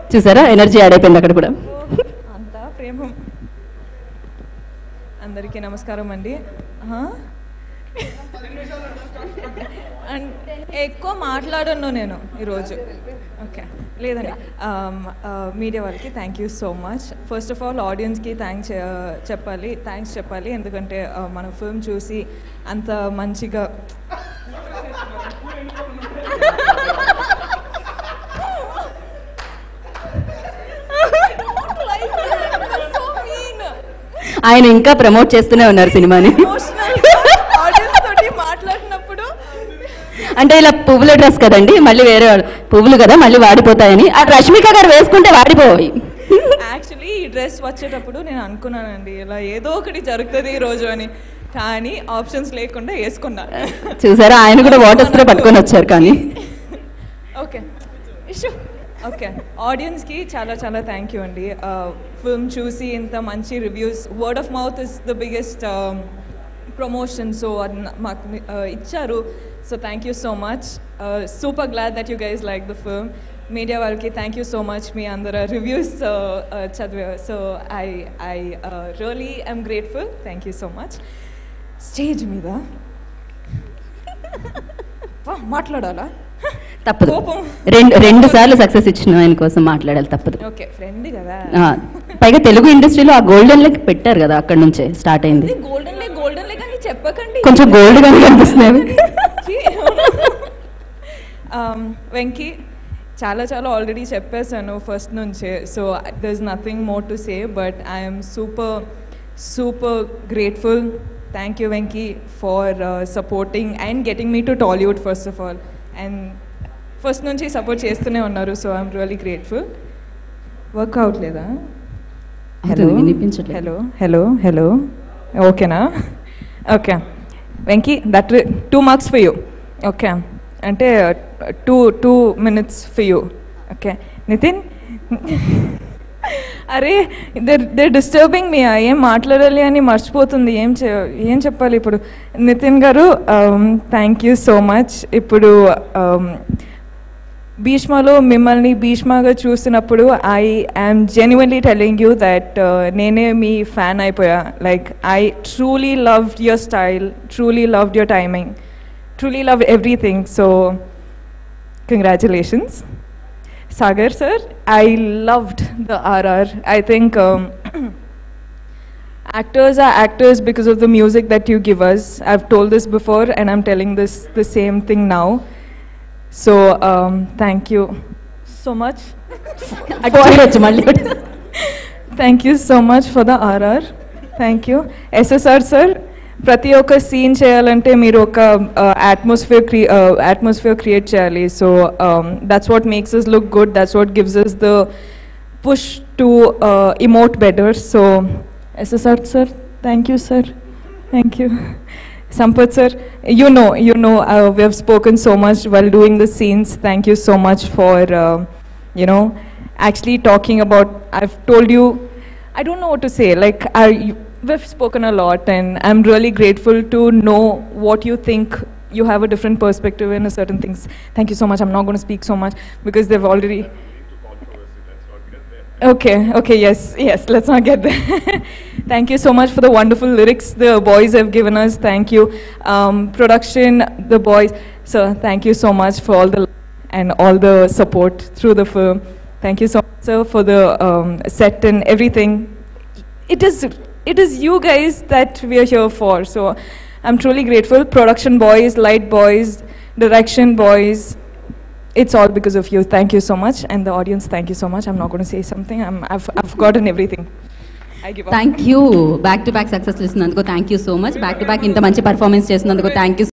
చూసారా energy add అయిపోయింది అక్కడ కూడా. అంతా ప్రేమ. అందరికీ నమస్కారం అండి. ఎక్కువ మాట్లాడను నేను ఈరోజు. ఓకే లేదండి, మీడియా వాళ్ళకి thank you so much. First of all ఆడియన్స్కి థ్యాంక్స్ చెప్పాలి, ఎందుకంటే మన ఫిల్మ్ చూసి అంత మంచిగా ఆయన ఇంకా ప్రమోట్ చేస్తూనే ఉన్నారు సినిమాని. మాట్లాడినప్పుడు అంటే ఇలా పువ్వుల డ్రెస్ కదండి, మళ్ళీ వేరే పువ్వులు కదా మళ్ళీ వాడిపోతాయని. ఆ రష్మిక గారు వేసుకుంటే వాడిపోయి. యాక్చువల్లీ ఈ డ్రెస్ వచ్చేటప్పుడు నేను అనుకున్నానండి ఇలా ఏదో ఒకటి జరుగుతుంది ఈ రోజు అని, కానీ ఆప్షన్స్ లేకుండా వేసుకున్నాను. చూసారా, ఆయన కూడా వాటర్ స్ప్రే పట్టుకొని వచ్చారు. కానీ ఓకే ఓకే, ఆడియన్స్కి చాలా చాలా థ్యాంక్ యూ అండి. ఫిల్మ్ చూసి ఇంత మంచి reviews, word of mouth is the biggest promotion, so అది మాకు ఇచ్చారు. So thank you so much. Super glad that you guys like the film. Media వాళ్ళకి థ్యాంక్ యూ సో మచ్, మీ అందరు రివ్యూస్ చదివారు. So I really I'm grateful. Thank you so much. Stage మీద మాట్లాడాలా? తప్పదు, రెండు సార్లు సక్సెస్ ఇచ్చిన ఆయన కోసం మాట్లాడాలి, తప్పదు. ఓకే, ఫ్రెండ్ కదా, పైగా తెలుగు ఇండస్ట్రీలో ఆ గోల్డెన్ లెగ్ పెట్టారు కదా, అక్కడ నుంచే స్టార్ట్ అయింది. గోల్డెన్ లెగ్ అని చెప్పకండి, కొంచెం గోల్డ్ గానే కనిపిస్తున్నాయి. వెంకీ చాలా చాలా ఆల్రెడీ చెప్పేశాను ఫస్ట్ నుంచే, so there is nothing more to say, but I'm super grateful. Thank you Venky for supporting and getting me to Tollywood first of all, and first నుంచి సపోర్ట్ చేస్తూనే ఉన్నారు. So I'm really grateful. Work అవట్లేదా? Hello ఓకేనా? Okay Venky, that 2 marks for you. Okay, అంటే 2 minutes for you. Okay Nithin, అరే they disturbing మీ, ఏం మాట్లాడాలి అని మర్చిపోతుంది, ఏం చెప్పాలి ఇప్పుడు. నితిన్ గారు థ్యాంక్ యూ సో మచ్. ఇప్పుడు భీష్మలో మిమ్మల్ని భీష్మగా చూసినప్పుడు I am genuinely telling you that నేనే మీ ఫ్యాన్ అయిపోయా. Like I truly loved your style, truly loved your timing, truly love everything, so congratulations. Sagar sir, I loved the RR. I think actors are actors because of the music that you give us. I've told this before and I'm telling this the same thing now, so thank you so much. Thank you so much for the RR. Thank you. SSR sir, ప్రతి ఒక్క scene చేయాలంటే మీరు ఒక atmosphere create చేయాలి. So that's what makes us look good, that's what gives us the push to emote better. So SSR sir, thank you sir, thank you. Sampath sir, you know we have spoken so much while doing the scenes. Thank you so much for actually talking about, I've told you, I don't know what to say, like we've spoken a lot and I'm really grateful to know what you think. You have a different perspective in certain things. Thank you so much. I'm not going to speak so much because they've already... Okay, yes, let's not get there. Thank you so much for the wonderful lyrics the boys have given us. Thank you. Production, the boys. Sir, thank you so much for all the and all the support through the film. Thank you so much, sir, for the set and everything. It is you guys that we are here for, so I'm truly grateful. Production boys, light boys, direction boys, it's all because of you. Thank you so much. And the audience, thank you so much. I'm not going to say something, I've forgotten everything. I give up. Thank you. Back to back success listenanduku thank you so much. Back to back inta manchi performance chesinanduku thank you.